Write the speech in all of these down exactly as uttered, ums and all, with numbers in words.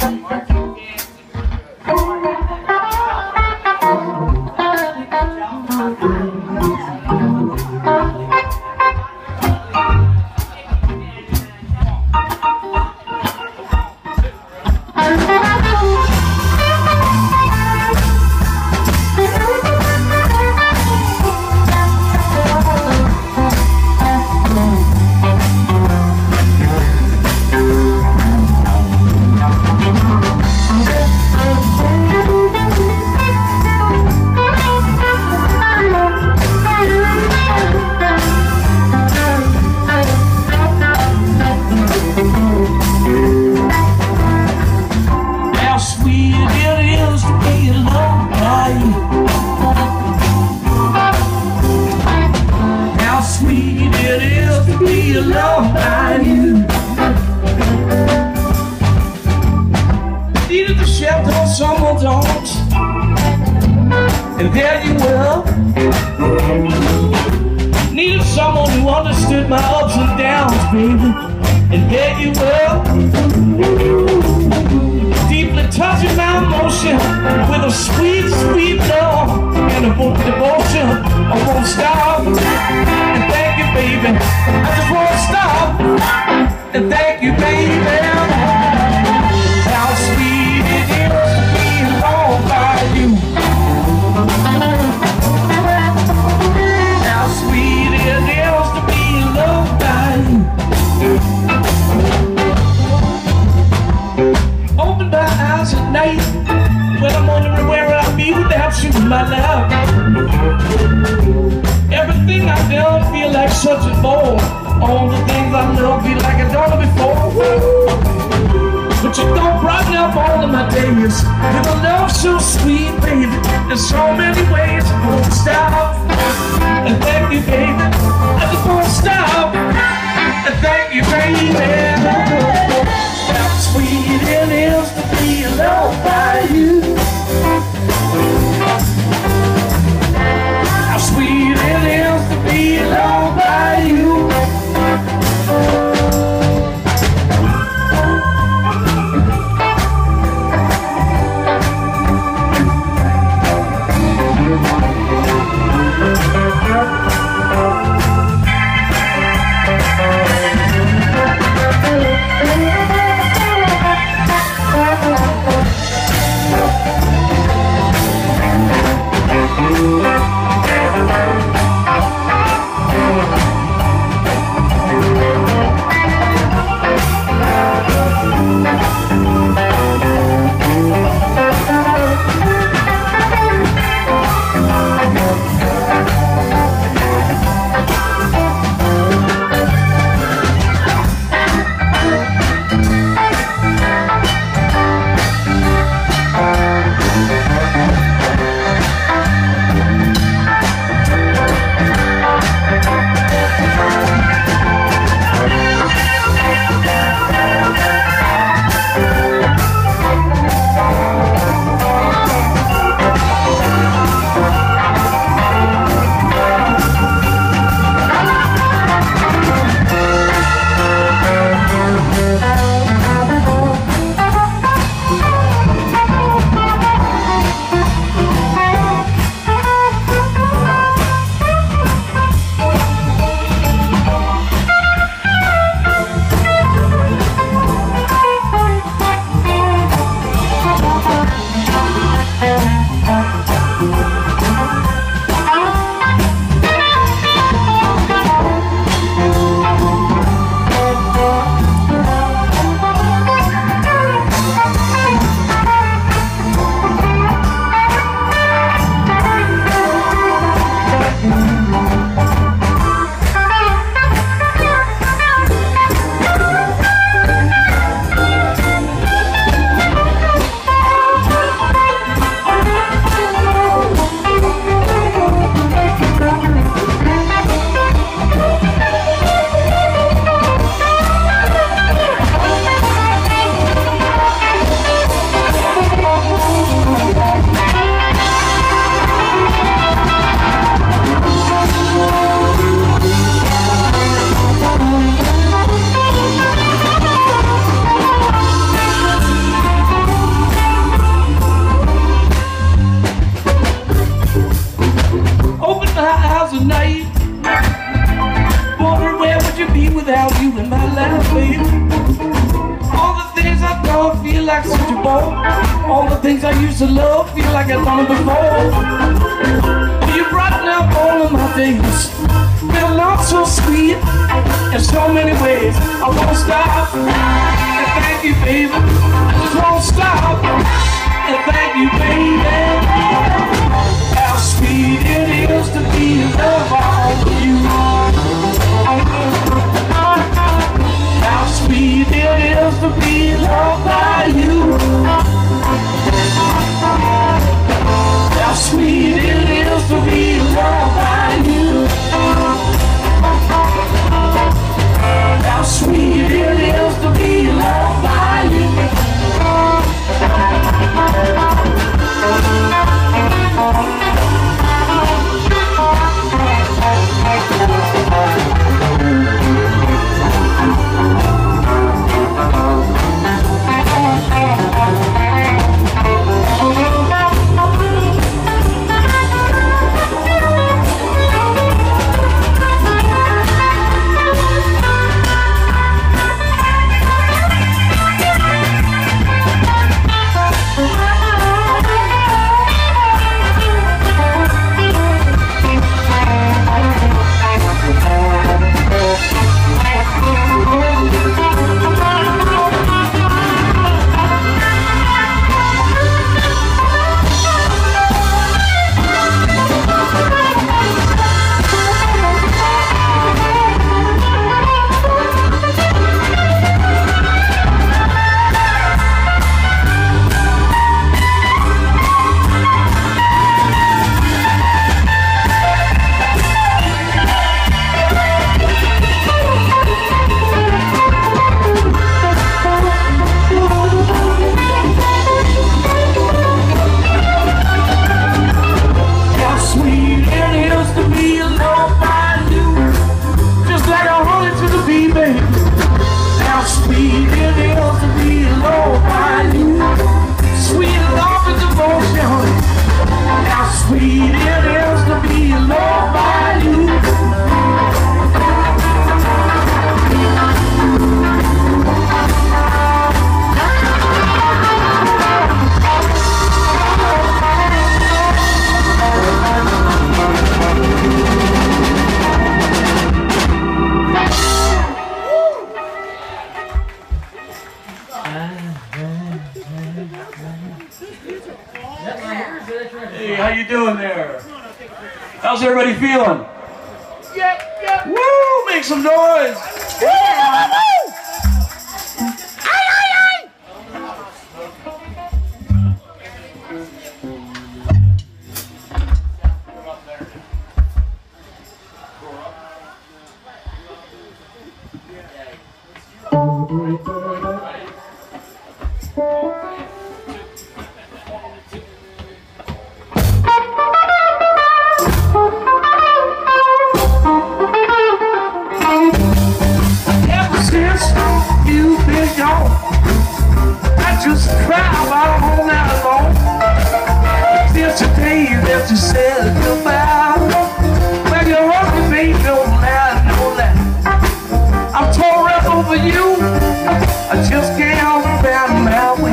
Loved by you. Needed the shelter of someone's arms, and there you were. Needed someone who understood my ups and downs, baby, and there you were. Deeply touching my emotion with a sweet, sweet love and a book devotion. I won't stop and thank you, baby. I just won't stop and thank you, baby. How sweet it is to be loved by you. How sweet it is to be loved by you. Open my eyes at night when I'm wondering where I'd be without you in my life. Everything I've done feel like such a bore. All the things I love feel like I've done it before. But you don't brighten up all of my days with a love so sweet, baby. There's so many ways I won't stop and thank you, baby. I just won't stop and thank you, baby. How sweet it is to be loved by you. How sweet it is to be loved by you. like such a bore. All the things I used to love feel like I've done it before. You brighten up all of my days with a love so sweet in so many ways. I won't stop and thank you, baby. I just won't stop and thank you, baby. How sweet it is to be in love with you. How sweet it is to be loved by you. How sweet it is to be loved by you. How sweet it is to be loved by you. Hey, how you doing there? How's everybody feeling? Yeah, yeah. Woo! Make some noise! Yeah. Ay, ay, ay. Ever since you've been gone, I just cry about all night long. Since the day that you said goodbye, well, you hurt me, baby, no lie, no lie. I'm tore up over you, I just can't bear my way.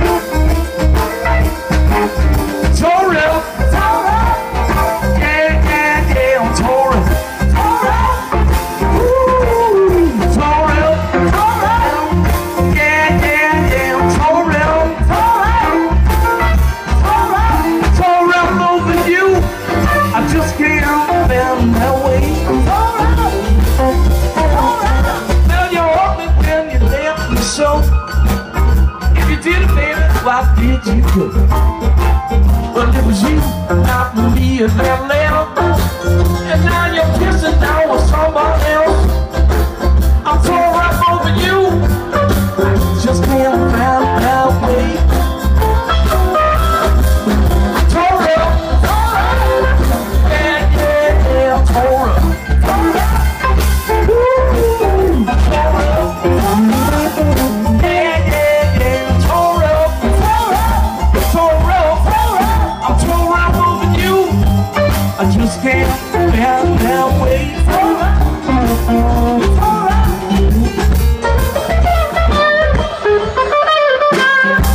Tore up, tore up, yeah, yeah, yeah, I'm tore up, tore up, ooh, tore up, tore up, yeah, yeah, yeah, I'm tore up, tore up, tore up, tore up over you, I just can't bear my way. Tore up, tore up, well, you hurt me when you left me so. If you did it, baby, why did you go? But it was you, not me, and that left. And now you're kissing down with somebody else. I'm tore up over you, just can't find my way. Tore up, tore up, yeah, yeah, yeah, I'm tore up, tore up, ooh, tore up, yeah, yeah, yeah, I'm tore up, tore up, tore up, tore up. I'm tore up over you, I just can't bear that way. Tore up, tore up.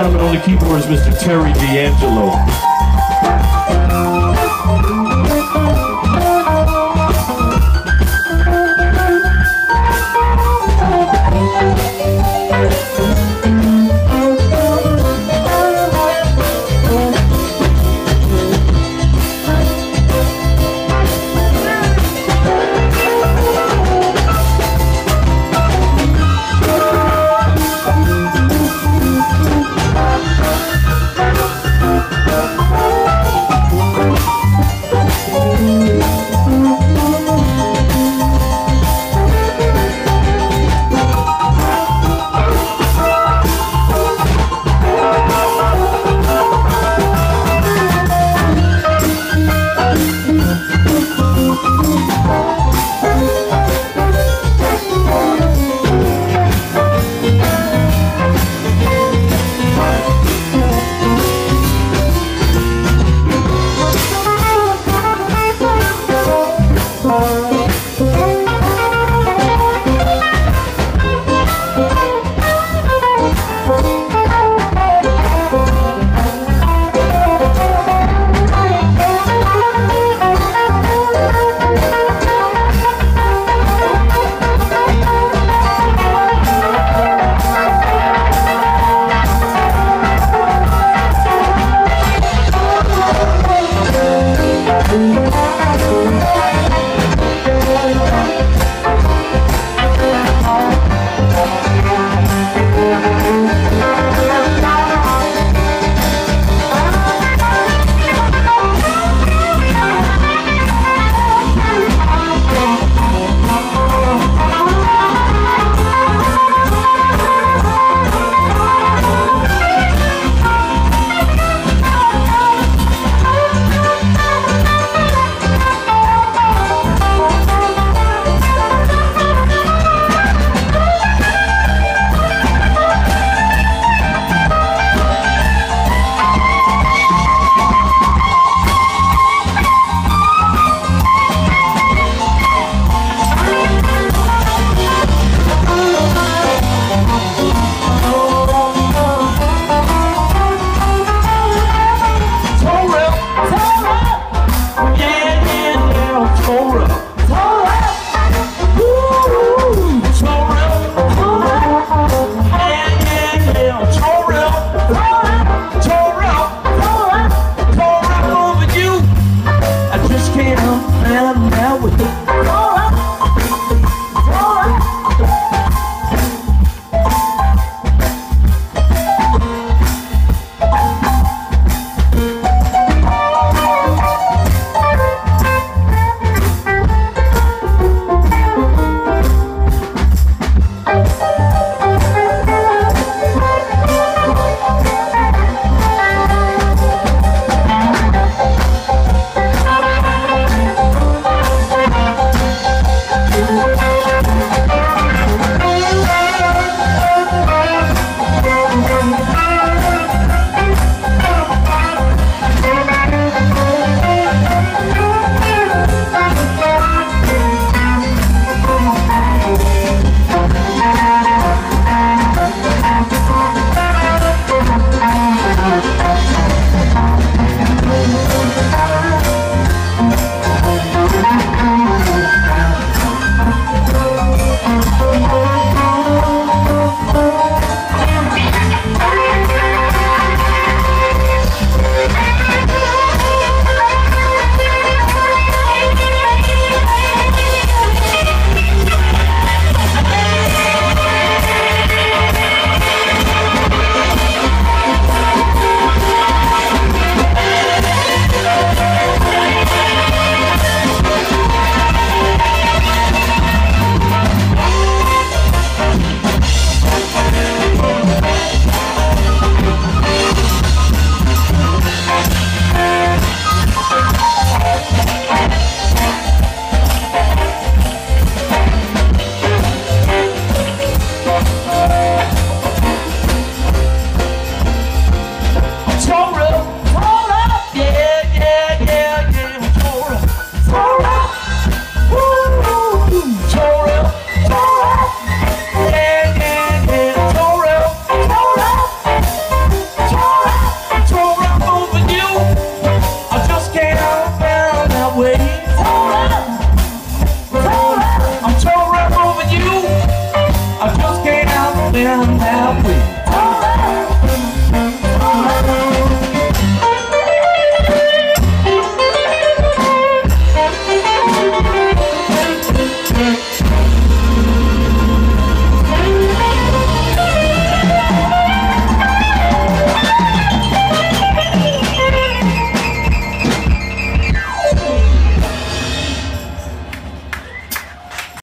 time, and on the keyboard is Mister Terry D'Angelo.